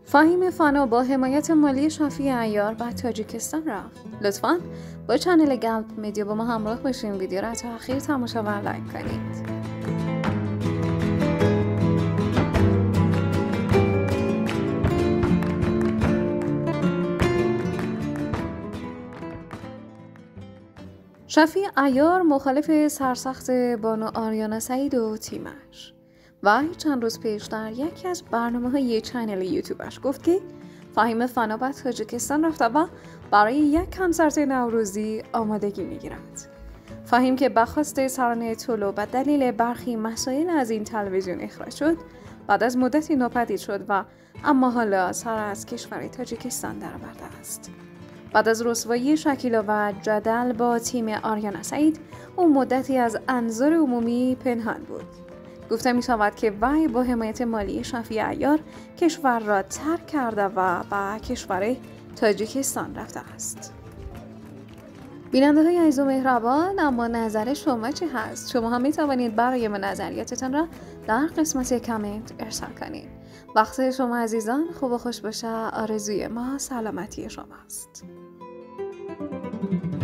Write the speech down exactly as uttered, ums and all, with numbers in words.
فهیم فانا با حمایت مالی شفیع عیار به تاجیکستان رفت. لطفاً با چنل گلپ مدیا با ما همراه باشین. ویدیو را تا آخر تماشا و لایک کنید. شفیع عیار مخالف سرسخت بانو آریانا سعید و تیمش. و چند روز پیش در یکی از برنامه‌های چنل یوتیوبش گفت که فهیم فانا به تاجیکستان رفته و برای یک کنسرت نوروزی آمادگی می‌گیرد. فهیم که به خواست سرانه طلوع به دلیل برخی مسائل از این تلویزیون اخراج شد، بعد از مدتی ناپدید شد و اما حالا سر از کشور تاجیکستان درآورده است. بعد از رسوایی شکیلا و جدل با تیم آریانا سعید، او مدتی از انظار عمومی پنهان بود. گفته می شود که وی با حمایت مالی شفیع عیار کشور را ترک کرده و به کشور تاجیکستان رفته است. بیننده های عزیز و مهربان، اما نظر شما چی هست؟ شما هم می توانید برای ما نظریاتتان را در قسمت کامنت ارسال کنید. وقت شما عزیزان خوب و خوش باشه. آرزوی ما سلامتی شماست.